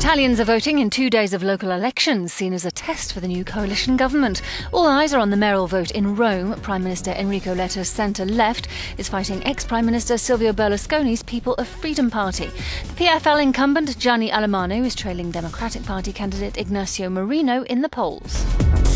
Italians are voting in 2 days of local elections, seen as a test for the new coalition government. All eyes are on the mayoral vote in Rome. Prime Minister Enrico Letta's centre-left is fighting ex-Prime Minister Silvio Berlusconi's People of Freedom Party. The PFL incumbent Gianni Alemanno is trailing Democratic Party candidate Ignazio Marino in the polls.